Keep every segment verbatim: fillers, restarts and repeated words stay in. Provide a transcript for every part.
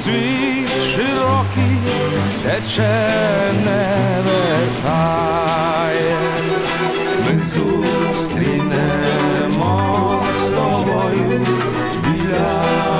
світ широкий, тече, не вертає. Ми зустрінемо з тобою біля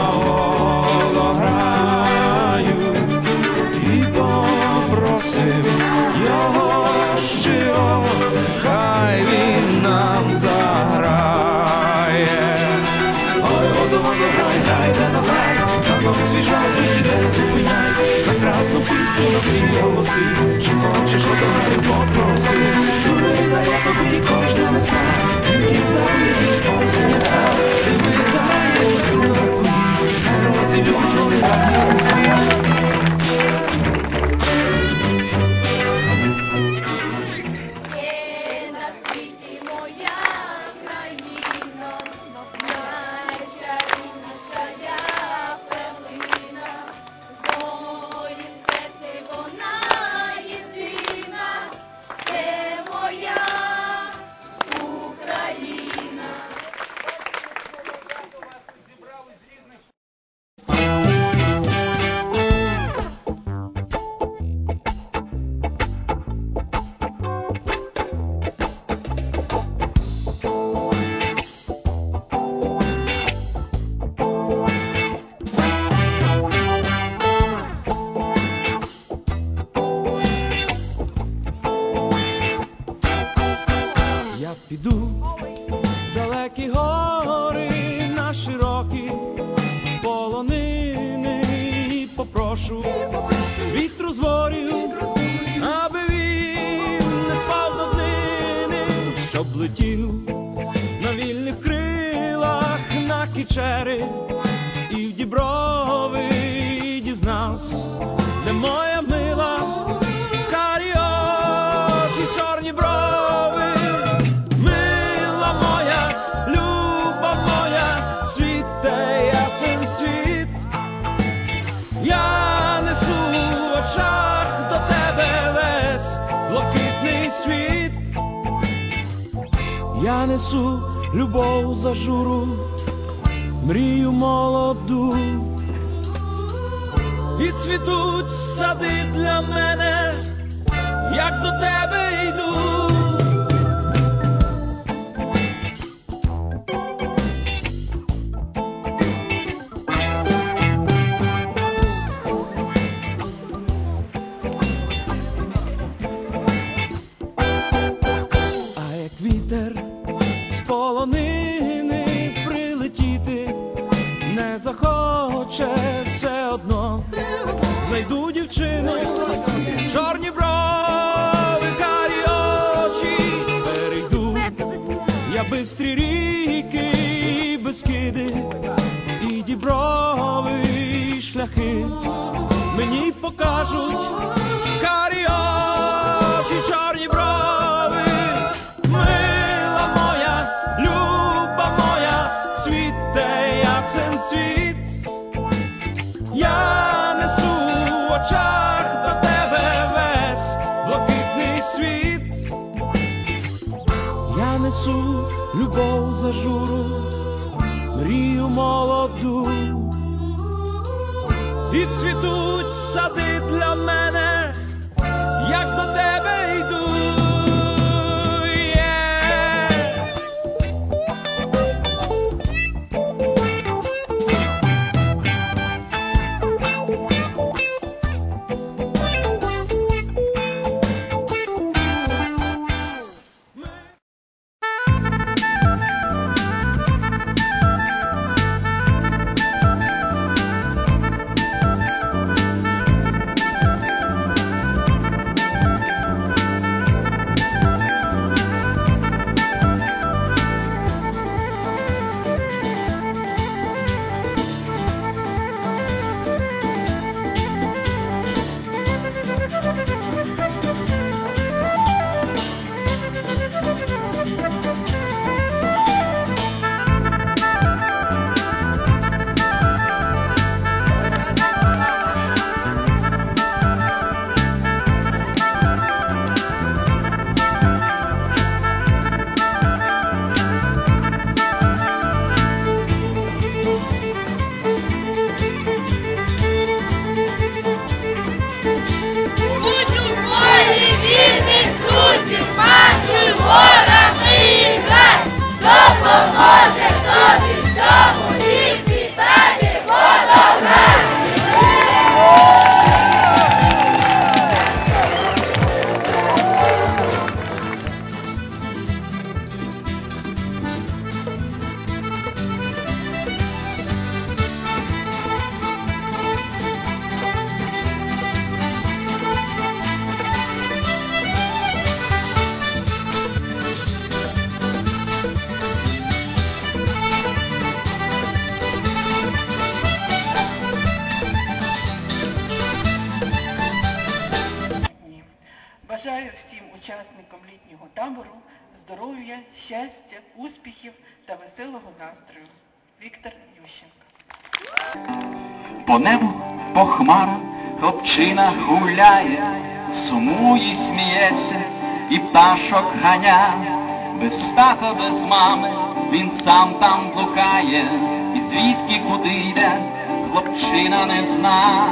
водограю і попросим його щиро, хай він нам заграє. Ой, воду, воду, грай, грай, де нас грай, давно свіжа, і ти не зупиняй, за красну пісню на всі голоси, що хочеш одограй, попроси, струни дає тобі кожна весна, тільки здоров'я осінь ясна, і ми заграємо в струнах твоїх, хай розілють вони радісний сміх. Піду в далекі гори, на широкі полонини і попрошу вітру з ворів, аби він не спав до днини, щоб летів на вільних крилах на Кічери і в Діброви, і дізнався, де моя мила, карі очі, чорні брови. Ясен світ, я несу в очах до тебе весь блакитний світ. Я несу любов за журу, мрію молоду, і цвітуть сади для мене, як до тебе йду. Вітер з полонини прилетіти не захоче, все одно знайду дівчину, чорні брови, карі очі. Перейду я бистрі ріки, і Бескиди, і Діброви, і шляхи мені покажуть карі очі, чорні брови. Світ, я несу в очах до тебе весь блакитний світ. Я несу любов за журу, мрію молоду, і цвітуть сади для мене, як до тебе йду. учасникам літнього табору здоров'я, щастя, успіхів та веселого настрою. Віктор Ющенко. По небу, по хмарам хлопчина гуляє, сумує й сміється, і пташок ганя. Без тата, без мами він сам там блукає, і звідки куди йде, хлопчина не зна.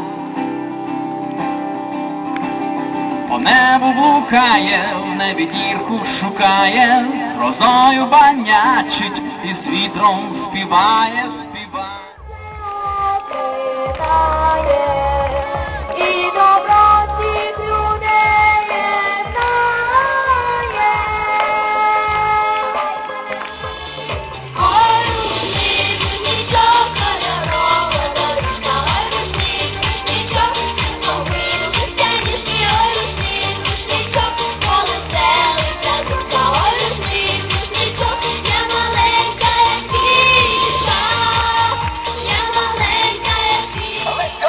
По небу блукає, в небі дірку шукає, з грозою банячить і з вітром співає, співає. І добро всіх людей єднає. Ой, рушник, рушничок, кольорова доріжка, ой, рушник, рушничок, новий веселішки, ой, рушник, рушничок, повеселиться дітка, ой, рушник, рушничок, я маленька, як кішка, я маленька, як кішка.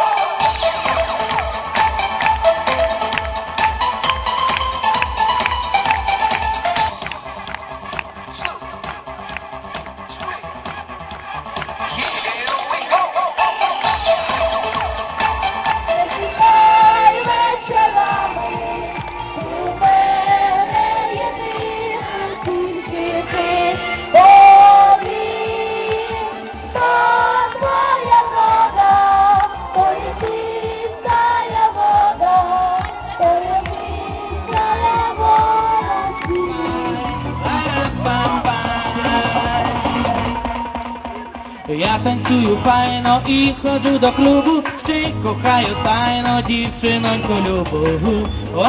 Я танцюю файно і ходжу до клубу, ще й кохаю тайно дівчиноньку любу.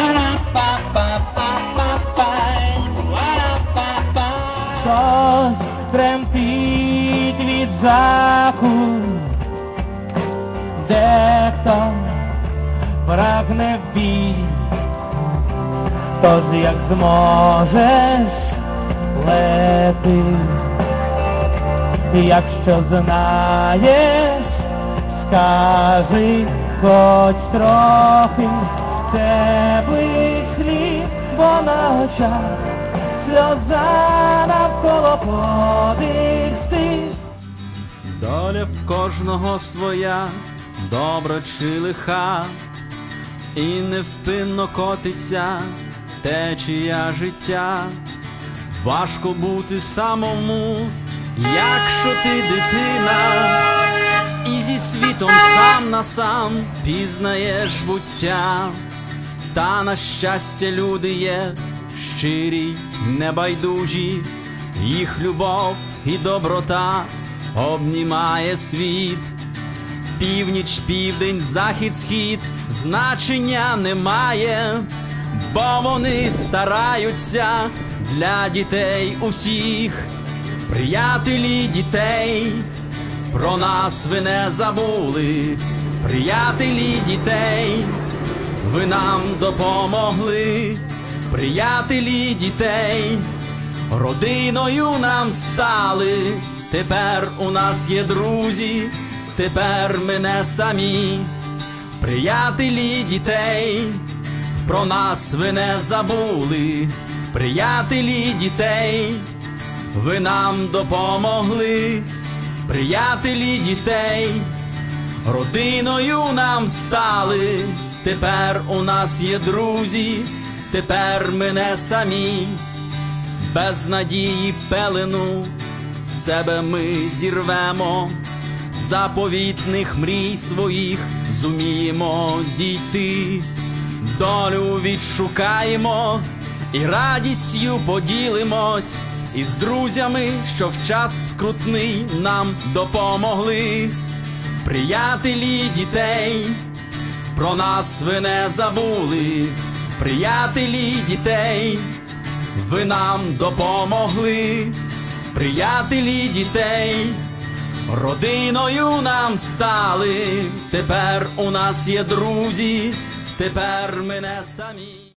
Ла-ра-па-па-па-па-пай, ла-ра-па-па. Хтось тремтить від жаху, дехто прагне в бій. Тож як зможеш, лети. Якщо знаєш, скажи хоч трохи теплих слів, бо на очах сльоза навколо подих стих. Доля в кожного своя, добра чи лиха, і невпинно котиться течія життя. Важко бути самому, якщо ти дитина, і зі світом сам на сам пізнаєш буття. Та на щастя люди є щирі, небайдужі, їх любов і доброта обнімає світ. Північ, південь, захід, схід значення немає, бо вони стараються для дітей усіх. Приятелі дітей, про нас ви не забули. Приятелі дітей, ви нам допомогли. Приятелі дітей, родиною нам стали. Тепер у нас є друзі, тепер ми не самі. Приятелі дітей, про нас ви не забули. Приятелі дітей, ви нам допомогли. Приятелі дітей, родиною нам стали. Тепер у нас є друзі, тепер ми не самі. Без надії пелену з себе ми зірвемо, заповітних мрій своїх зуміємо дійти. Долю відшукаємо і радістю поділимось із друзями, що в час скрутний нам допомогли. Приятелі дітей, про нас ви не забули. Приятелі дітей, ви нам допомогли. Приятелі дітей, родиною нам стали. Тепер у нас є друзі, тепер ми не самі.